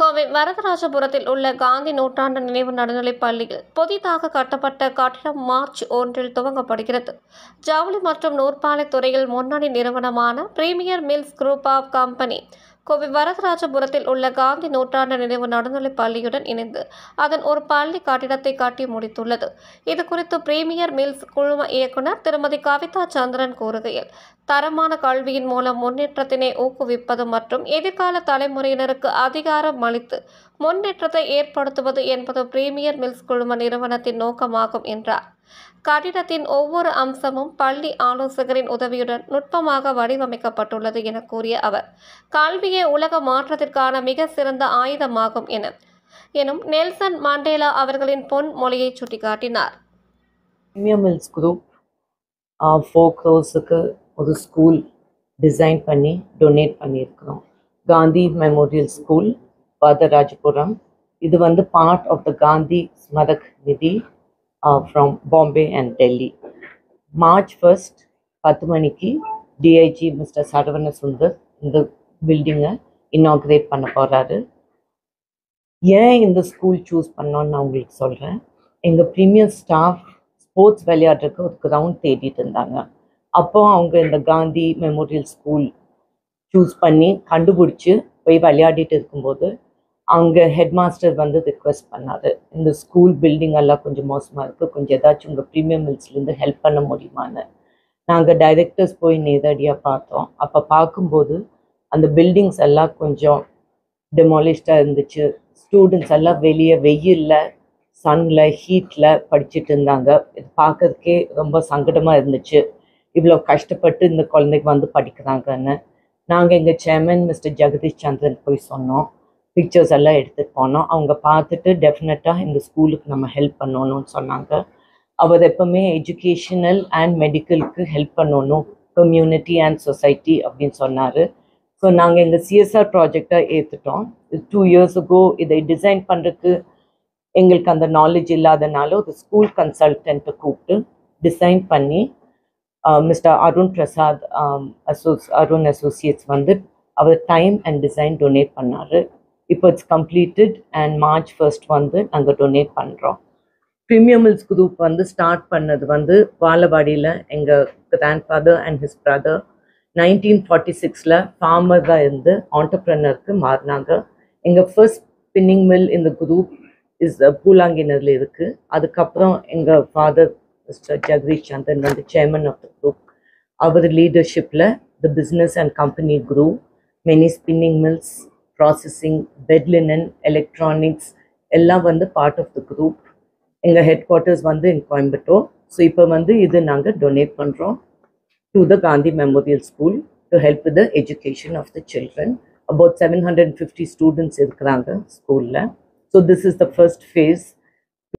கோவை வரதராஜபுரத்தில் உள்ள காந்தி நூற்றாண்டு நினைவு நடுநிலைப் பள்ளியில் புதிதாக கட்டப்பட்ட கட்டிடம் மார்ச் 1 துவங்கப்படுகிறது. ஜவுளி மற்றும் நூற்பாலை துறையில் முன்னணி நிறுவனமான premier mills group of company Kovai வரதராஜபுரத்தில் உள்ள காந்தி நூற்றாண்டு நினைவு நடுநிலைப் பள்ளியுடன் இணைந்து அதன் ஒரு பள்ளி கட்டிடத்தை கட்டி முடித்துள்ளது. இதுகுறித்து பிரீமியர் மில்ஸ் குழும இயக்குனர் திருமதி கவிதா சந்திரன் கூறுகையில், தரமான கல்வியின் மூலம் முன்னேற்றத்தினை ஊக்குவிப்பது மற்றும் எதிர்கால தலைமுறையினருக்கு அதிகாரம் அளித்து முன்னேற்றத்தை ஏற்படுத்துவது என்பது பிரீமியர் மில்ஸ் குழும நிறுவனத்தின் நோக்கமாகும் என்றார். கட்டிடத்தின் ஒவ்வொரு அம்சமும் பள்ளி ஆலோசகரின் உதவியுடன் நுட்பமாக வடிவமைக்கப்பட்டுள்ளது என கூறிய அவர், கல்வியே உலக மாற்றத்திற்கான மிக சிறந்த ஆயுதமாகும் எனும் நெல்சன் மண்டேலா அவர்களின் பொன் மொழியை சுட்டிக்காட்டினார். பிரீமியர் மில்ஸ் குரூப் 4 crores ஒரு ஸ்கூல் டிசைன் பண்ணி டொனேட் பண்ணியிருக்கிறோம். Gandhi memorial school Varadharajapuram. இது part of the Gandhi Smarak Nidhi from Bombay and Delhi. March 1 10 மணிக்கு டிஐஜி மிஸ்டர் சரவண சுந்தர் இந்த பில்டிங்கை இனாக்ரேட் பண்ண போகிறாரு. ஏன் இந்த ஸ்கூல் சூஸ் பண்ணோன்னு நான் உங்களுக்கு சொல்கிறேன். எங்கள் ப்ரீமியர் ஸ்டாஃப் ஸ்போர்ட்ஸ் விளையாடுறதுக்கு ஒரு கிரவுண்ட் தேடிட்டு இருந்தாங்க. அப்போ அவங்க இந்த காந்தி மெமோரியல் ஸ்கூல் சூஸ் பண்ணி கண்டுபிடிச்சி போய் விளையாடிட்டு இருக்கும்போது அங்கே ஹெட் மாஸ்டர் ரிக்வெஸ்ட் பண்ணார், இந்த ஸ்கூல் பில்டிங் எல்லாம் கொஞ்சம் மோசமாக இருக்குது, கொஞ்சம் ஏதாச்சும் உங்கள் ப்ரீமியர் மில்ஸ்லேருந்து ஹெல்ப் பண்ண முடியுமான்னு. நாங்கள் டைரக்டர்ஸ் போய் நேரடியாக பார்த்தோம். அப்போ பார்க்கும்போது அந்த பில்டிங்ஸ் எல்லாம் கொஞ்சம் டெமாலிஷ்டாக இருந்துச்சு. ஸ்டூடெண்ட்ஸ் எல்லாம் வெளியே வெயிலில் சன்னில் ஹீட்டில் படிச்சுட்டு இருந்தாங்க. இது பார்க்கறதுக்கே ரொம்ப சங்கடமாக இருந்துச்சு. இவ்வளோ கஷ்டப்பட்டு இந்த குழந்தைக்கு படிக்கிறாங்கன்னு. நாங்கள் எங்கள் சேர்மன் மிஸ்டர் ஜெகதீஷ் சந்திரன் போய் சொன்னோம். பிக்சர்ஸ் எல்லாம் எடுத்துகிட்டு போனோம். அவங்க பார்த்துட்டு டெஃபினட்டாக இந்த ஸ்கூலுக்கு நம்ம ஹெல்ப் பண்ணணும்னு சொன்னாங்க. அவர் எப்பவுமே எஜுகேஷனல் அண்ட் மெடிக்கலுக்கு ஹெல்ப் பண்ணணும், கம்யூனிட்டி அண்ட் சொசைட்டி அப்படின்னு சொன்னார். ஸோ நாங்கள் எங்கள் சிஎஸ்ஆர் ப்ராஜெக்டை ஏற்றுட்டோம். 2 years ago இதை டிசைன் பண்ணுறதுக்கு எங்களுக்கு அந்த நாலேஜ் இல்லாதனால ஒரு ஸ்கூல் கன்சல்டன்ட்டை கூப்பிட்டு டிசைன் பண்ணி மிஸ்டர் அருண் பிரசாத் அருண் அசோசியேட்ஸ் அவர் டைம் அண்ட் டிசைன் டொனேட் பண்ணார். இப்போ இட்ஸ் கம்ப்ளீட்டட் அண்ட் மார்ச் 1 நாங்கள் டொனேட் பண்ணுறோம். பிரீமியர் மில்ஸ் குரூப் ஸ்டார்ட் பண்ணது வாழவாடியில் எங்கள் grandfather and his brother 1946 farmer தான் இருந்து ஆண்டர்ப்ரனருக்கு மாறினாங்க. எங்கள் ஃபர்ஸ்ட் ஸ்பின்னிங் மில் இந்த குரூப் பூலாங்கினரில் இருக்குது. அதுக்கப்புறம் எங்கள் father mister Jagadish Chandran chairman of the group. அவர் லீடர்ஷிப்பில் the business and company grew. Many spinning mills, processing, bed linen, electronics எல்லாம் பார்ட் ஆஃப் த குரூப். எங்கள் headquarters in Coimbatore. So இப்போ இது நாங்கள் டொனேட் பண்ணுறோம் to the Gandhi memorial school to help with the education of the children. About 750 students இருக்கிறாங்க ஸ்கூலில். So this is the first face.